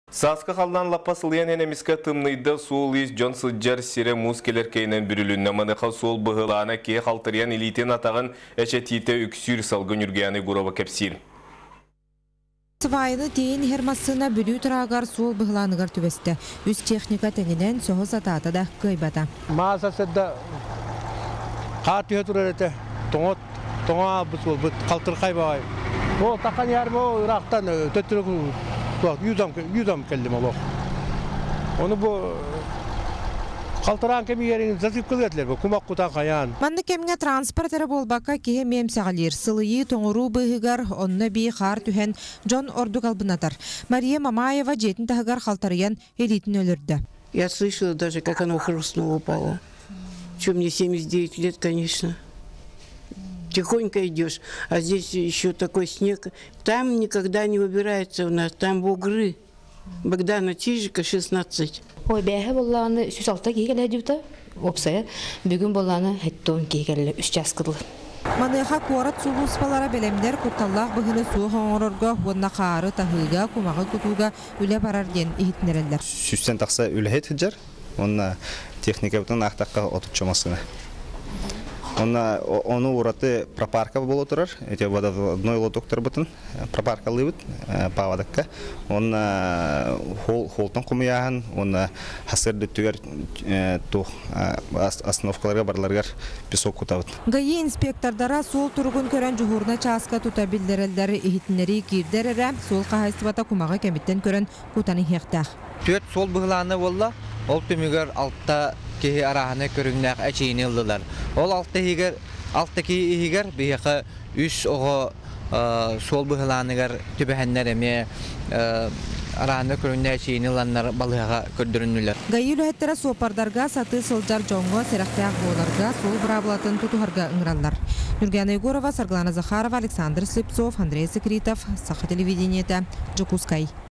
Саска қалдан лапасылыян энемиске тымныйды суыл ис Джон Сыджар сире мускелер кейнен бүрілінна маныға суыл бұғылана кей қалтыриян элитен атағын әче тите үксүр салгын үргияны ғұрова кәпсир. Свайны дейін хермасына бүлі тұрағар суыл бұғыланығар түбесті. Үз техника тәңінен соғыз ататы да көйбата. Мазасыда қатығы тұрар әті тоңа бұт қалтыр қайбағай. Ол таққан ярым ол ұрақтан төттірі yüzam keldim Allah. Onu bu kaltıran kemiyerin zasip kılgetler bu kumak kutan kayan. Mandı kemge transportera bolbaka kihe memsağalir sılıyı toңуру bıhıgar onna bir xar tühen John Ordu kalbınatar. Мария Мамаева жетин тахыгар халтарыян элитин өлірді. Я слышала даже, как оно хрустнуло упало. Что мне 79 лет, конечно. Тихонько идешь, а здесь еще такой снег. Там никогда не выбирается у нас, там бугры. Богдана Чижика, 16. Ой, бәһә болланы сүсалта кигеле дюта. Опсая, бүгін болланы хеттон кигеле 3 часкыдлы. Маныха корат сулуспалара белемдер кутталлах быгыны суы хоңорорга, онна қары тахыга, кумағы кутуга үле барар ден ихитнерелдер. Сүстен тақса үле хеджер, онна техника бутын ақтаққа отып чомасына. Оны ураты пропарка болу тұрар, эти вододной лотоктар бутын, пропарка лыбыт, павадакка. Он холтан кумияхан, он хасырды түгер тух остановкаларга барларгар песок кутабыт. Гайы инспектордара сол тургун көрөн жугурна часка тута билдерелдери ихитнери кирдерере, сол кахайстыбата кумага кемиттен көрөн кутаны хектах. Төт сол быгланы болла, ол төмөгөр алтта кеһи араханы көрүннәк әчейни ылдылар. Ол алты киһигер бияқы үс ого сол быһыланыгар төбәһәннәр эме араханы көрүннәк әчейни ыланнар балыга көрдөрүнүләр. Гайылы хәттәре сопардарга саты сылжар жоңго серахтак боларга сол браблатын тутуһарга ыңраллар. Нургана Егорова, Сарглана Захарова, Александр Слепцов, Андрей Секритов, Саха телевидениете, Джокускай.